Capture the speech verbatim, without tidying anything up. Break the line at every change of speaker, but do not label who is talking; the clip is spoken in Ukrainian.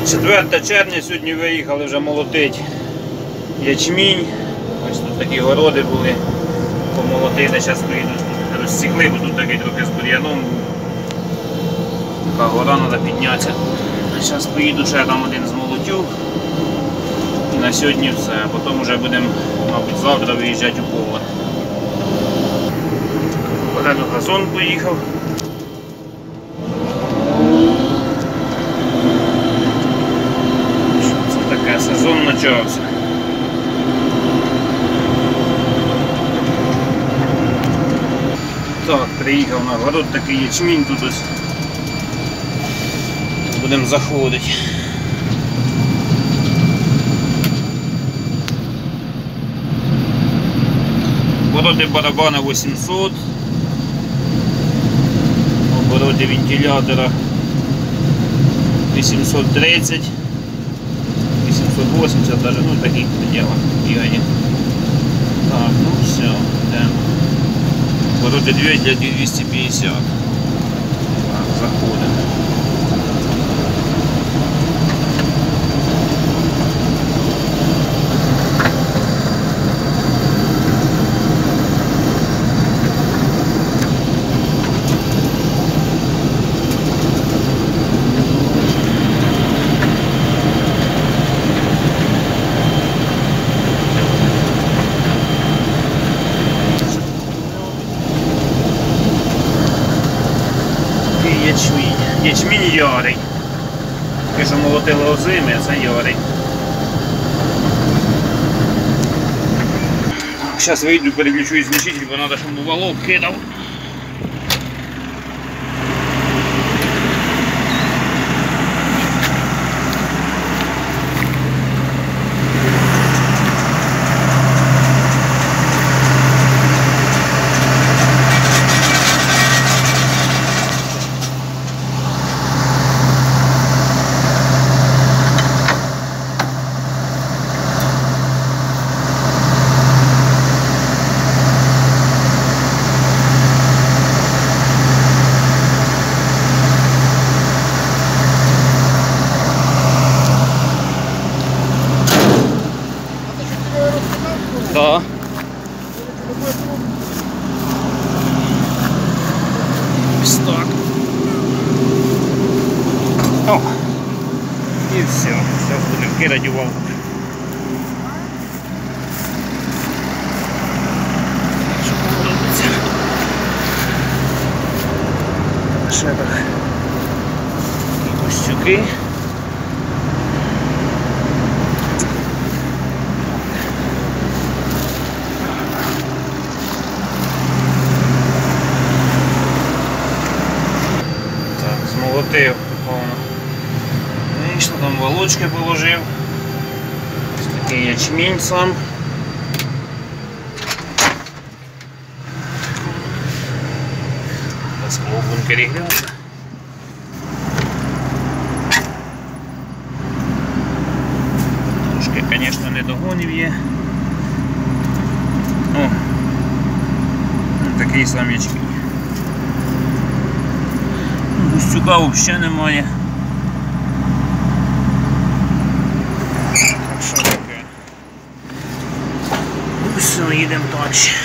четверте червня, сьогодні виїхали вже молотити ячмінь. Ось тут такі городи були, помолотили, зараз поїдуть, розсікли, бо тут такий трохи з бур'яном. Така гора, треба піднятися. Зараз поїду, ще там один змолотю. І на сьогодні все. Потім вже будемо, мабуть, завтра виїжджати у поле. Попереду газон поїхав. Це таке, сезон почався. Так, приїхав на город, такий ячмінь тут ось. Будемо заходити. Обороти барабана вісімсот, обороти вентилятора вісімсот тридцять, вісімсот вісімдесят, даже, ну таких пределах бігає. Так, ну все, йдемо. Обороти двигателя двісті п'ятдесят. Так, заходимо. Ячмінь. Ячмінь ярий. Тільки що молотили озими, а це ярий. Зараз вийду, переключу змішитель, бо треба, щоб валок кидав. Да. Ось так. О. І все. Зараз будемо кидати валку. Що подобається. На шебах і костюки. Змолотив повно. Вийшло, там волочки положив. Ось такий ячмінь сам. Зараз в бункері глянути. Трошки, звісно, недогонів є. О, такий сам ячмінь. Густюка взагалі немає. Так що таке. Ну все, їдемо далі.